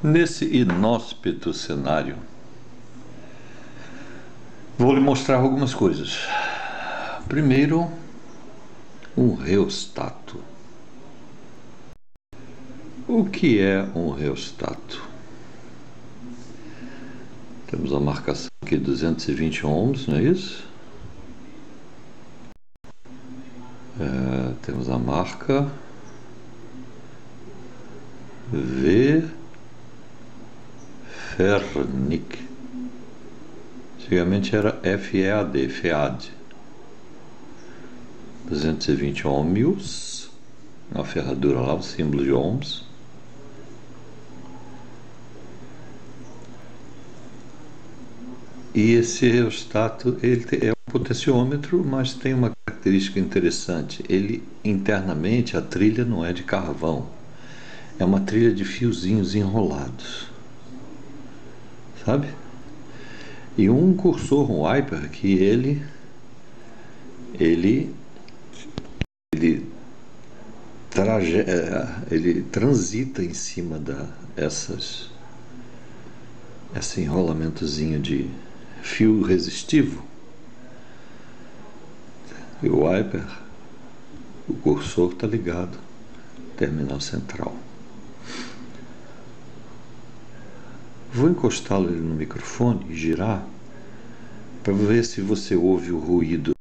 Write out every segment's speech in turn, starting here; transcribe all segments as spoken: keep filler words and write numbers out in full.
Nesse inóspito cenário, vou lhe mostrar algumas coisas. Primeiro, um reostato. O que é um reostato? Temos a marcação aqui duzentos e vinte ohms, não é isso? É, temos a marca V Fernic. Antigamente era F E A D, FEAD. duzentos e vinte ohms, uma ferradura lá, o símbolo de ohms. E esse reostato, ele é um potenciômetro, mas tem uma característica interessante. Ele, internamente, a trilha não é de carvão. É uma trilha de fiozinhos enrolados. Sabe? E um cursor, um wiper, que ele... Ele... Ele... Traje, ele transita em cima da essas... Esse enrolamentozinho de fio resistivo. E o wiper, o cursor está ligado ao terminal central. Vou encostá-lo no microfone e girar para ver se você ouve o ruído.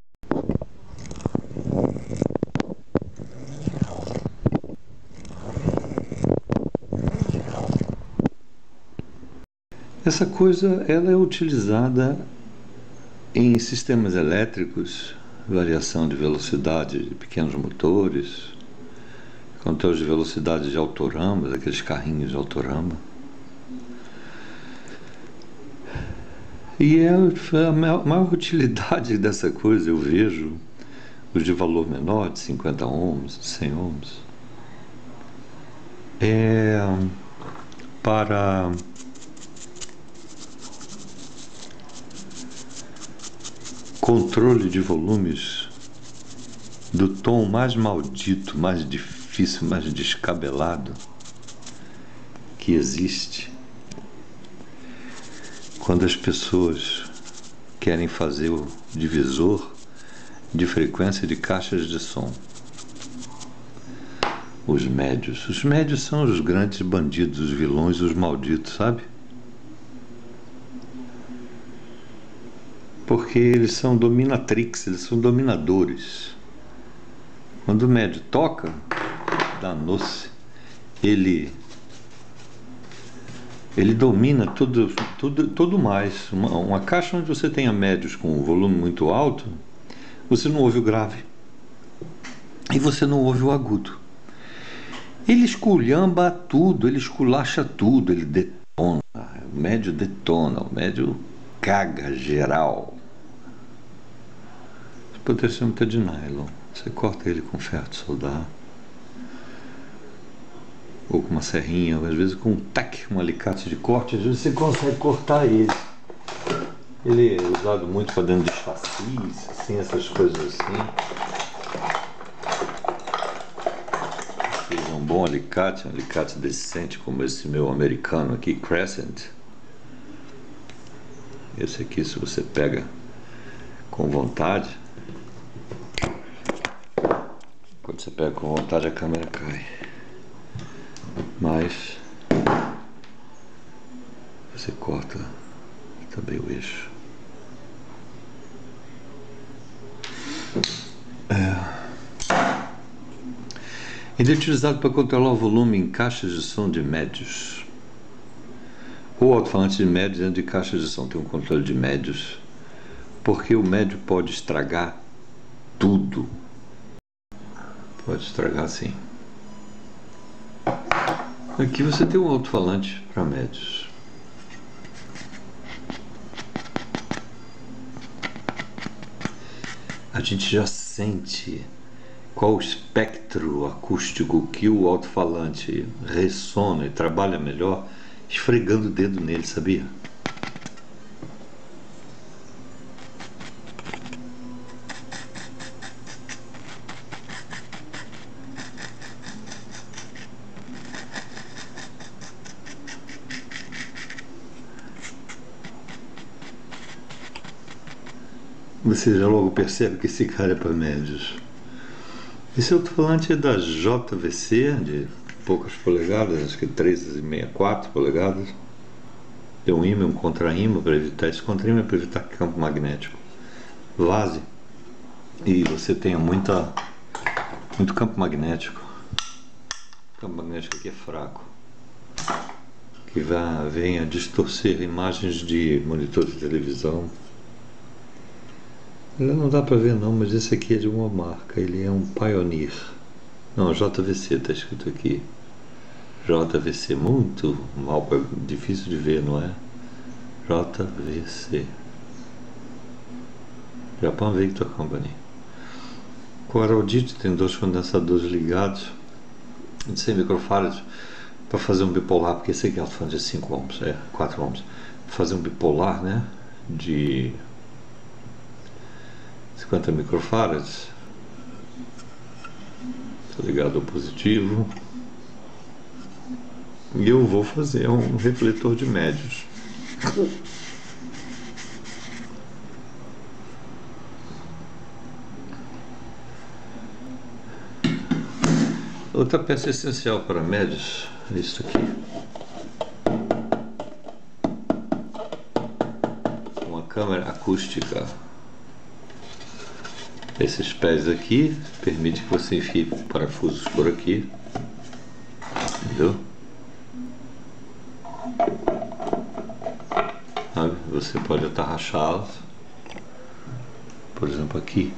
Essa coisa ela é utilizada em sistemas elétricos, variação de velocidade de pequenos motores, controle de velocidade de autorama, daqueles carrinhos de autorama. E é a maior utilidade dessa coisa, eu vejo, os de valor menor, de cinquenta ohms, cem ohms, é para controle de volumes do tom mais maldito, mais difícil, mais descabelado que existe. Quando as pessoas querem fazer o divisor de frequência de caixas de som. Os médios. Os médios são os grandes bandidos, os vilões, os malditos, sabe? Porque eles são dominatrix, eles são dominadores. Quando o médio toca, danou-se, ele... ele domina tudo, tudo, tudo mais. Uma, uma caixa onde você tenha médios com um volume muito alto, você não ouve o grave. E você não ouve o agudo. Ele esculhamba tudo, ele esculacha tudo, ele detona. O médio detona, o médio caga geral. Esse potenciômetro é de nylon. Você corta ele com ferro de soldar. Ou com uma serrinha, ou às vezes com um tac, um alicate de corte, às vezes você consegue cortar ele. Ele é usado muito para dentro de chassis, assim, essas coisas assim. Precisa um bom alicate, um alicate decente, como esse meu americano aqui, Crescent. Esse aqui, se você pega com vontade, quando você pega com vontade, a câmera cai. Mas você corta também o eixo. É. Ele é utilizado para controlar o volume em caixas de som de médios. Ou alto-falante de médios dentro de caixas de som. Tem um controle de médios. Porque o médio pode estragar tudo. Pode estragar sim. Aqui você tem um alto-falante para médios. A gente já sente qual o espectro acústico que o alto-falante ressona e trabalha melhor esfregando o dedo nele, sabia? você já logo percebe que esse cara é para médios. Esse alto-falante é da J V C, de poucas polegadas, acho que três vírgula sessenta e quatro polegadas. Tem um ímã, um contra-ímã para evitar esse contra-ímã, para evitar campo magnético. Vaze e você tenha muita, muito campo magnético. O campo magnético aqui é fraco, que vá, venha distorcer imagens de monitor de televisão. Ele não dá para ver não, mas esse aqui é de uma marca, ele é um Pioneer. Não, J V C está escrito aqui. J V C, muito mal, difícil de ver, não é? J V C, Japan Victor Company. Com a Audit tem dois condensadores ligados de cem microfarads para fazer um bipolar, porque esse aqui é alto-falante de cinco ohms, é quatro ohms. Fazer um bipolar, né, de cinquenta microfarads. Estou ligado ao positivo. E eu vou fazer um refletor de médios. Outra peça essencial para médios é isso aqui. Uma câmera acústica. Esses pés aqui permitem que você enfie parafusos por aqui. Entendeu? Você pode atarrachá-los, por exemplo aqui,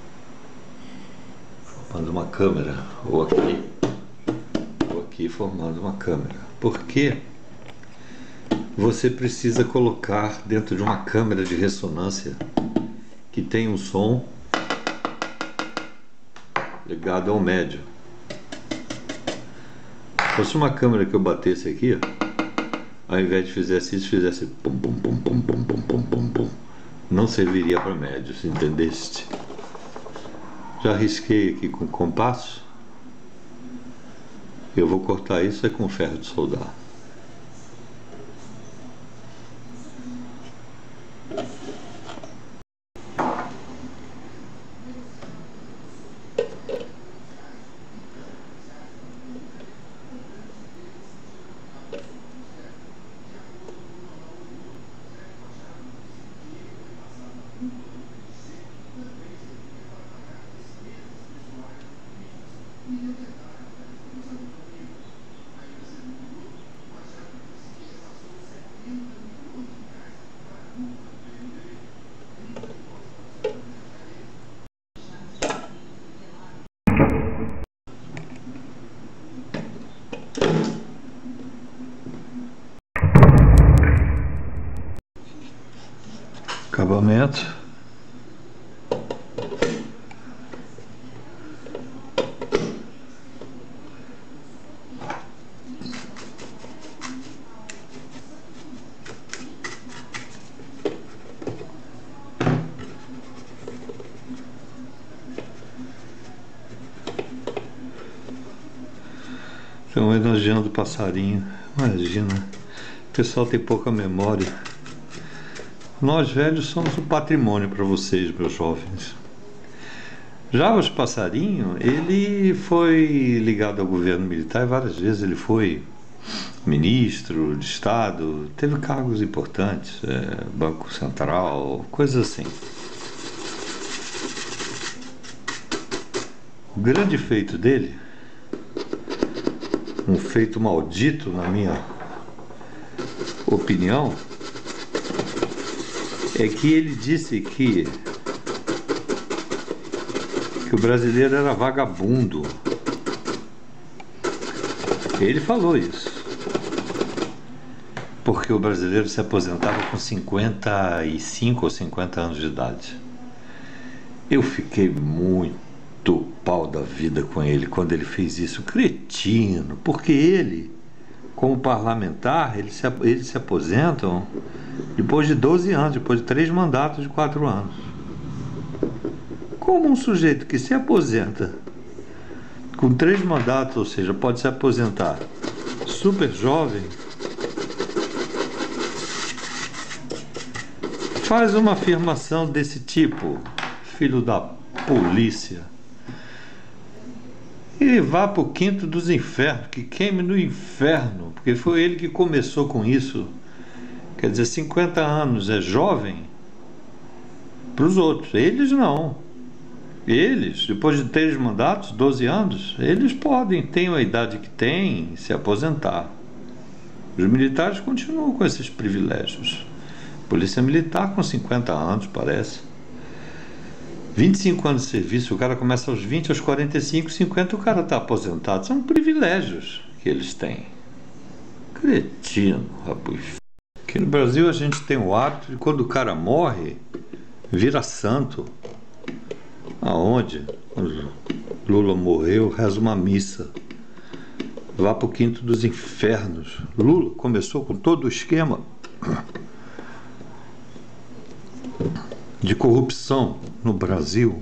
formando uma câmera, ou aqui, ou aqui formando uma câmera. Porque você precisa colocar dentro de uma câmera de ressonância que tem um som ligado ao médio. Se fosse uma câmera que eu batesse aqui, ó, ao invés de fizesse isso, fizesse pum pum pum pum pum pum pum pum pum, não serviria para médios, entendeste? Já risquei aqui com compasso. Eu vou cortar isso é com ferro de soldar. Acabamento. Estão homenageando o passarinho. Imagina, o pessoal tem pouca memória. Nós velhos somos um patrimônio para vocês, meus jovens. Já o passarinho, ele foi ligado ao governo militar e várias vezes ele foi ministro de Estado, teve cargos importantes, é, Banco Central, coisas assim. O grande feito dele, um feito maldito na minha opinião, é que ele disse que, que o brasileiro era vagabundo. Ele falou isso. Porque o brasileiro se aposentava com cinquenta e cinco ou cinquenta anos de idade. Eu fiquei muito pau da vida com ele quando ele fez isso. Cretino, porque ele, como parlamentar, eles se, eles se aposentam depois de doze anos, depois de três mandatos de quatro anos. Como um sujeito que se aposenta com três mandatos, ou seja, pode se aposentar super jovem, faz uma afirmação desse tipo, filho da polícia, e vá para o quinto dos infernos, que queime no inferno, porque foi ele que começou com isso. Quer dizer, cinquenta anos é jovem para os outros, eles não. Eles, depois de três mandatos, doze anos, eles podem, têm a idade que têm, se aposentar. Os militares continuam com esses privilégios. Polícia Militar com cinquenta anos, parece. vinte e cinco anos de serviço, o cara começa aos vinte, aos quarenta e cinco, cinquenta, o cara está aposentado. São privilégios que eles têm. Cretino, rapaz. Aqui no Brasil a gente tem o hábito de quando o cara morre, vira santo. Aonde? Quando Lula morreu, reza uma missa. Vá para o quinto dos infernos. Lula começou com todo o esquema de corrupção no Brasil.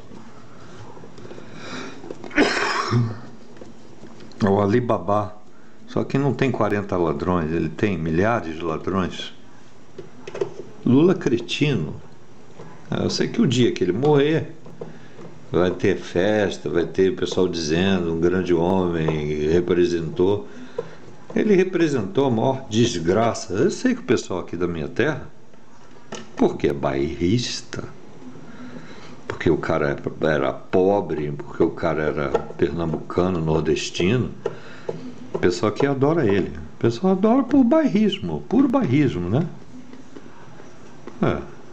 O Alibaba. Só que não tem quarenta ladrões, ele tem milhares de ladrões. Lula cretino. Eu sei que o dia que ele morrer, vai ter festa, vai ter o pessoal dizendo, um grande homem, representou. Ele representou a maior desgraça. Eu sei que o pessoal aqui da minha terra, porque é bairrista, porque o cara era pobre, porque o cara era pernambucano, nordestino, o pessoal aqui adora ele. O pessoal adora por bairrismo, puro bairrismo, né? É.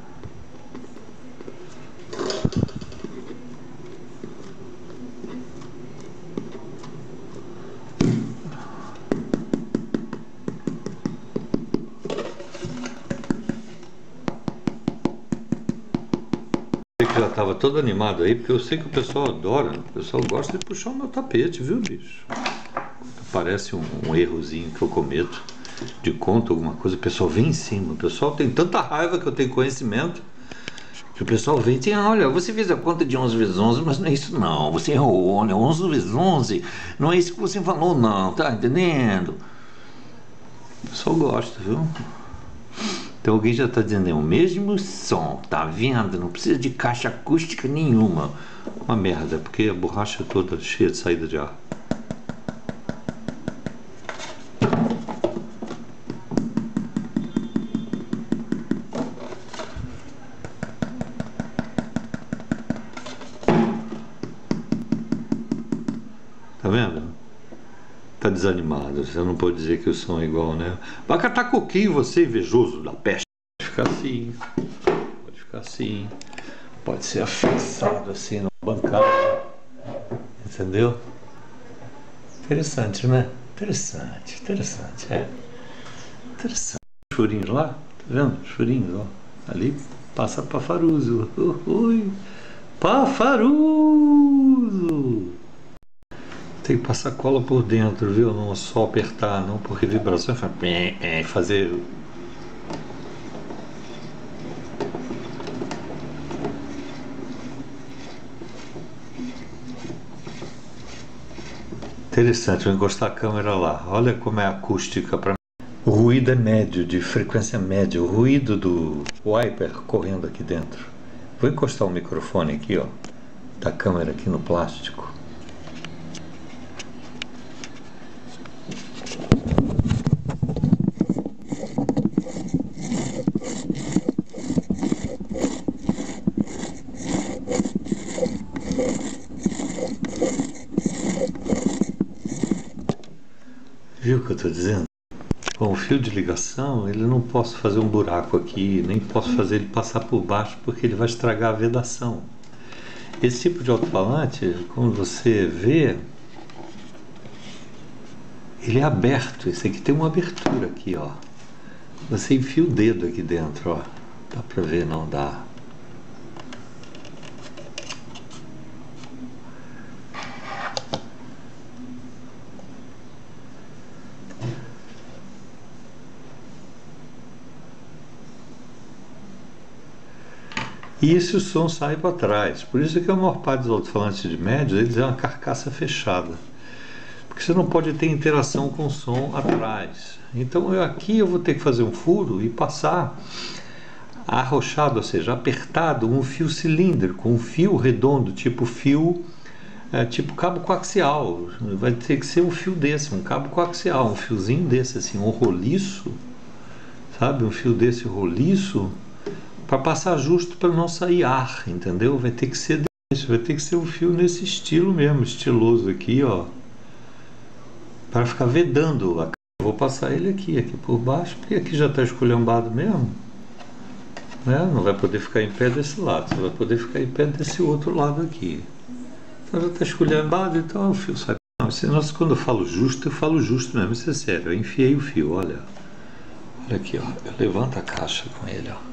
Já estava todo animado aí, porque eu sei que o pessoal adora, o pessoal gosta de puxar o meu tapete, viu, bicho? Parece um, um errozinho que eu cometo, de conta, alguma coisa, o pessoal vem em cima, o pessoal tem tanta raiva que eu tenho conhecimento, que o pessoal vem e diz, ah, olha, você fez a conta de onze vezes onze, mas não é isso não, você errou, olha, onze vezes onze, não é isso que você falou não, tá entendendo? O pessoal gosta, viu? Então alguém já está dizendo, é o mesmo som, tá vendo? Não precisa de caixa acústica nenhuma. Uma merda, porque a borracha é toda cheia de saída de ar. Tá vendo? Tá desanimado, você não pode dizer que o som é igual, né? Vai catar coquinho, você invejoso da peste. Pode ficar assim, pode ficar assim, pode ser afixado assim na bancada, entendeu? Interessante, né? Interessante, interessante, é. Interessante. Chorinhos lá, tá vendo? Chorinhos, ó. Ali passa pafaruso. Ui, pafaruso! Tem que passar cola por dentro, viu? Não só apertar, não, porque vibração é fazer. Interessante, vou encostar a câmera lá. Olha como é a acústica para mim. O ruído é médio, de frequência média. O ruído do wiper correndo aqui dentro. Vou encostar o microfone aqui, ó, da câmera aqui no plástico. Viu o que eu estou dizendo? Bom, o fio de ligação, ele não posso fazer um buraco aqui, nem posso fazer ele passar por baixo, porque ele vai estragar a vedação. Esse tipo de alto-falante, como você vê, ele é aberto. Esse aqui tem uma abertura aqui, ó. Você enfia o dedo aqui dentro, ó. Dá pra ver, não dá? E esse som sai para trás. Por isso que a maior parte dos alto-falantes de médios, eles é uma carcaça fechada. Porque você não pode ter interação com o som atrás. Então eu, aqui eu vou ter que fazer um furo e passar arrochado, ou seja, apertado, um fio cilíndrico, um fio redondo, tipo fio, é, tipo cabo coaxial. Vai ter que ser um fio desse, um cabo coaxial, um fiozinho desse, assim, um roliço, sabe? Um fio desse roliço, para passar justo para não sair ar, entendeu? Vai ter que ser desse, vai ter que ser um fio nesse estilo mesmo, estiloso aqui, ó, para ficar vedando a. Vou passar ele aqui, aqui por baixo, porque aqui já está esculhambado mesmo, né? Não vai poder ficar em pé desse lado, só vai poder ficar em pé desse outro lado aqui. Então já está esculhambado, então o fio sai. Não, senão, quando eu falo justo, eu falo justo mesmo, isso é sério. Eu enfiei o fio, olha. Olha aqui, ó. Eu levanto a caixa com ele, ó.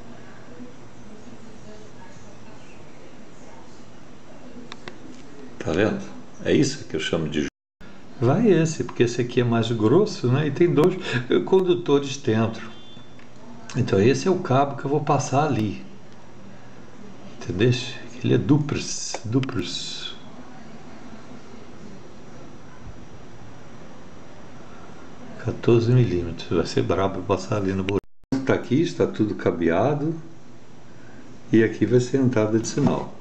Tá vendo? É isso que eu chamo de justo. Vai esse, porque esse aqui é mais grosso, né? E tem dois condutores dentro. Então esse é o cabo que eu vou passar ali. Entendeu? Ele é duplos, duplos. quatorze milímetros. Vai ser brabo passar ali no buraco. Está aqui, está tudo cabeado. E aqui vai ser a entrada de sinal.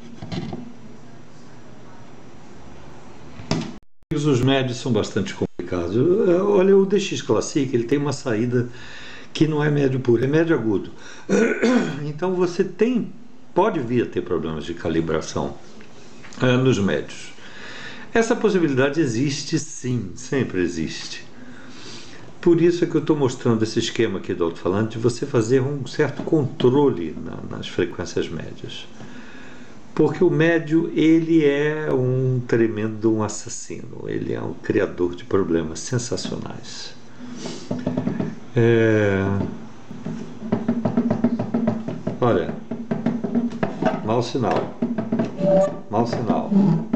Os médios são bastante complicados. Olha, o D X Classic, ele tem uma saída que não é médio puro, é médio agudo. Então você tem, pode vir a ter problemas de calibração é, nos médios. Essa possibilidade existe sim, sempre existe. Por isso é que eu estou mostrando esse esquema aqui do alto-falante de você fazer um certo controle na, nas frequências médias. Porque o médio, ele é um tremendo um assassino, ele é um criador de problemas sensacionais. É... Olha, mau sinal, mau sinal,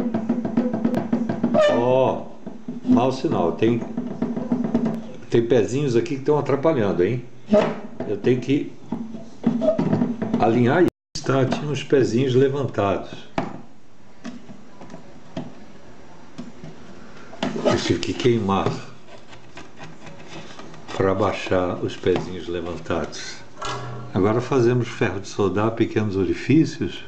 ó, oh, mau sinal, tem, tem pezinhos aqui que estão atrapalhando, hein? Eu tenho que alinhar. Tá, tinha uns pezinhos levantados. Eu tive que queimar para baixar os pezinhos levantados. Agora fazemos ferro de soldar pequenos orifícios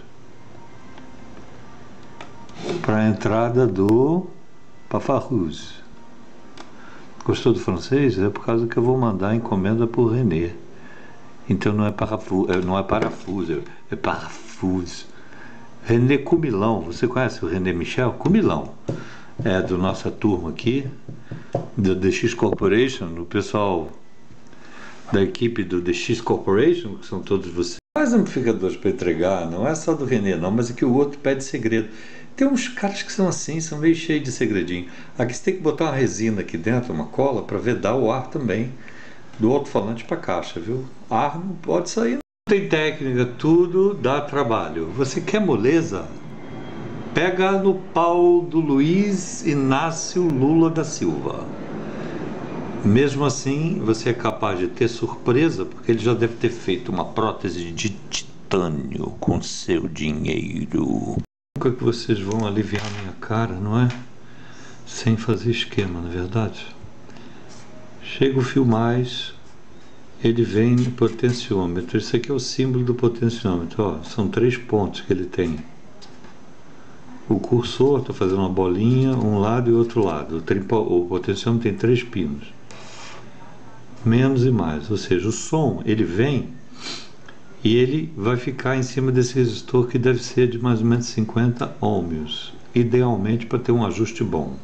para a entrada do pafarruz. Gostou do francês? É por causa que eu vou mandar a encomenda por René. Então não é parafuso, não é parafuso, é parafuso. René Cumilão, você conhece o René Michel? Cumilão, é do nossa turma aqui, do D X Corporation, o pessoal da equipe do D X Corporation, que são todos vocês. Mais amplificadores para entregar, não é só do René não, mas é que o outro pede segredo. Tem uns caras que são assim, são meio cheios de segredinho. Aqui você tem que botar uma resina aqui dentro, uma cola, para vedar o ar também. Do alto-falante para a caixa, viu? Ar não pode sair. Não tem técnica, tudo dá trabalho. Você quer moleza? Pega no pau do Luiz Inácio Lula da Silva. Mesmo assim, você é capaz de ter surpresa, porque ele já deve ter feito uma prótese de titânio com seu dinheiro. Nunca que vocês vão aliviar minha cara, não é? Sem fazer esquema, não é verdade? Chega o fio mais, ele vem no potenciômetro. Isso aqui é o símbolo do potenciômetro. Ó, são três pontos que ele tem. O cursor, estou fazendo uma bolinha, um lado e outro lado. O, tripo, o potenciômetro tem três pinos. Menos e mais. Ou seja, o som, ele vem e ele vai ficar em cima desse resistor que deve ser de mais ou menos cinquenta ohms. Idealmente para ter um ajuste bom.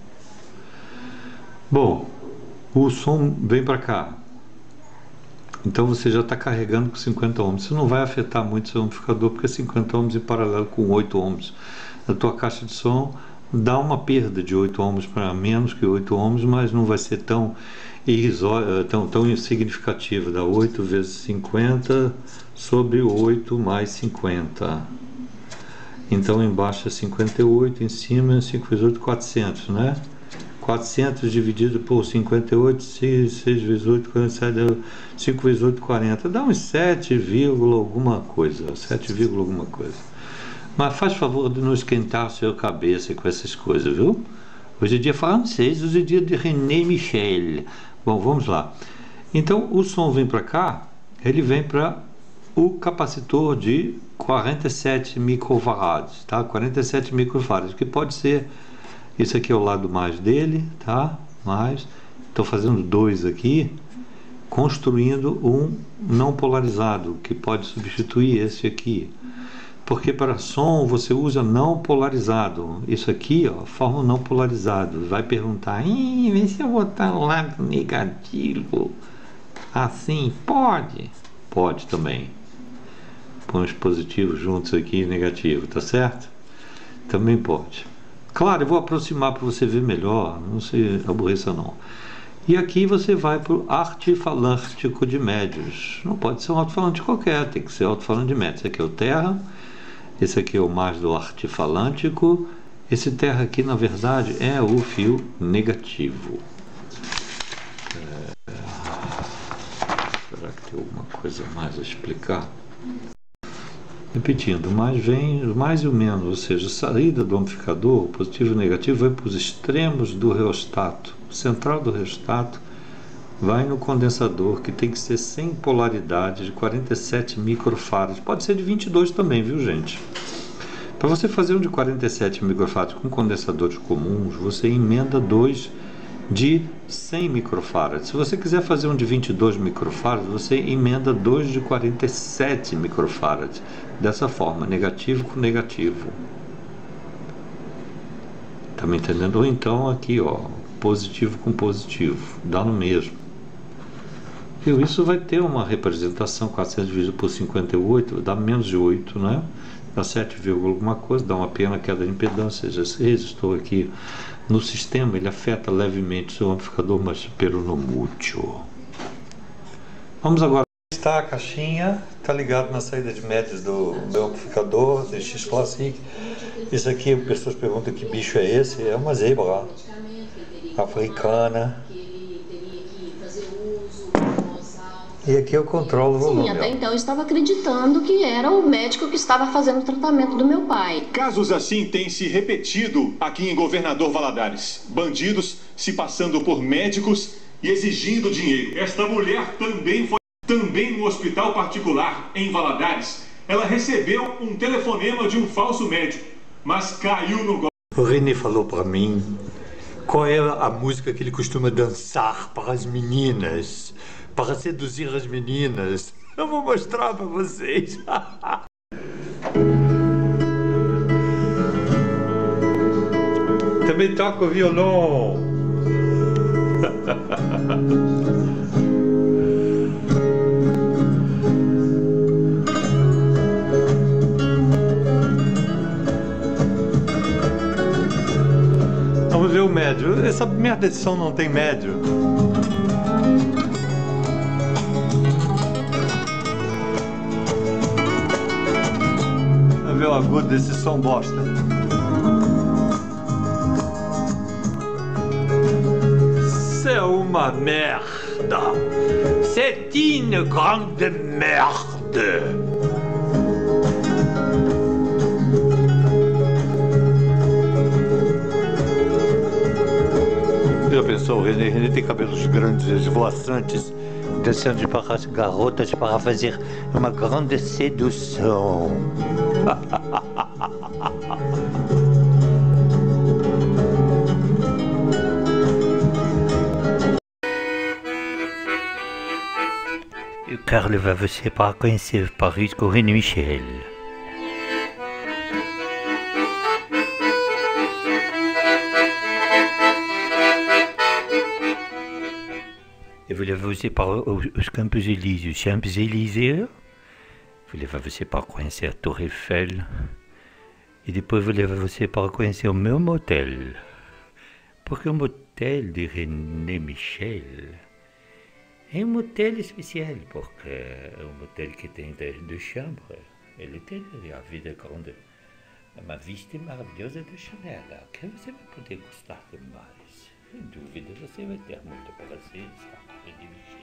Bom, o som vem para cá, então você já está carregando com cinquenta ohms. Isso não vai afetar muito o seu amplificador, porque cinquenta ohms em paralelo com oito ohms a tua caixa de som dá uma perda de oito ohms para menos que oito ohms, mas não vai ser tão irrisória, tão, tão insignificativa. Dá oito vezes cinquenta sobre oito mais cinquenta. Então embaixo é cinquenta e oito, em cima é cinco vezes oito, quatrocentos, né? quatrocentos dividido por cinquenta e oito, seis vezes oito, quarenta e sete, cinco vezes oito, quarenta. Dá uns sete, alguma coisa. sete, alguma coisa. Mas faz favor de não esquentar a sua cabeça com essas coisas, viu? Hoje é dia francês, hoje é dia de René Michel. Bom, vamos lá. Então, o som vem para cá, ele vem para o capacitor de quarenta e sete microfarads, tá? quarenta e sete microfarads, que pode ser, esse aqui é o lado mais dele, tá? Mais, estou fazendo dois aqui, construindo um não polarizado, que pode substituir esse aqui. Porque para som você usa não polarizado. Isso aqui, ó, forma não polarizado. Vai perguntar, vê se eu botar o lado negativo. Assim, pode? Pode também. Põe os positivos juntos aqui e negativo, tá certo? Também pode. Claro, eu vou aproximar para você ver melhor, não se aborreça não. E aqui você vai para o altifalântico de médios. Não pode ser um altifalante qualquer, tem que ser altifalante de médios. Esse aqui é o terra, esse aqui é o mais do altifalântico. Esse terra aqui, na verdade, é o fio negativo. É... Será que tem alguma coisa mais a explicar? Repetindo, o mais vem, o mais e o menos, ou seja, a saída do amplificador, positivo e negativo, vai para os extremos do reostato. O central do reostato vai no condensador, que tem que ser sem polaridade, de quarenta e sete microfarads. Pode ser de vinte e dois também, viu, gente? Para você fazer um de quarenta e sete microfarads com condensadores comuns, você emenda dois de cem microfarads. Se você quiser fazer um de vinte e dois microfarads, você emenda dois de quarenta e sete microfarads. Dessa forma, negativo com negativo. Tá me entendendo? Ou então aqui, ó, positivo com positivo. Dá no mesmo. E isso vai ter uma representação, quatrocentos dividido por cinquenta e oito, dá menos de oito, né? Dá sete, alguma coisa, dá uma pequena queda de impedância. Esse resistor aqui no sistema, ele afeta levemente o seu amplificador, mas pelo no mútil. Vamos agora testar a caixinha, está ligado na saída de médios do meu amplificador, D X Classic. Isso aqui, as pessoas perguntam que bicho é esse, é uma zebra africana. E aqui eu controlo o volume. Sim, até então eu estava acreditando que era o médico que estava fazendo o tratamento do meu pai. Casos assim têm se repetido aqui em Governador Valadares. Bandidos se passando por médicos e exigindo dinheiro. Esta mulher também foi também no hospital particular em Valadares. Ela recebeu um telefonema de um falso médico, mas caiu no golpe. O René falou para mim qual é a música que ele costuma dançar para as meninas, para seduzir as meninas. Eu vou mostrar para vocês. Também toco violão. Vamos ver o médio. Essa merda de som não tem médio. Vamos ver o agudo desse som bosta. C'est uma merda. C'est une grande merde. Já pensou, o René, René tem cabelos grandes, esvoaçantes, descendo para as garotas para fazer uma grande sedução. Eu quero levar você para conhecer Paris com o René Michel. Eu vou levar você para os Campos Elíseos, Champs Élysées. Vou levar você para conhecer a Torre Eiffel. E depois vou levar você para conhecer o meu motel. Porque o motel de René Michel é um motel especial, porque é um motel que tem duas chambres. Ele tem a vida grande, uma vista maravilhosa da janela, que você vai poder gostar demais. Sem dúvida, você vai ter muito prazer, sabe?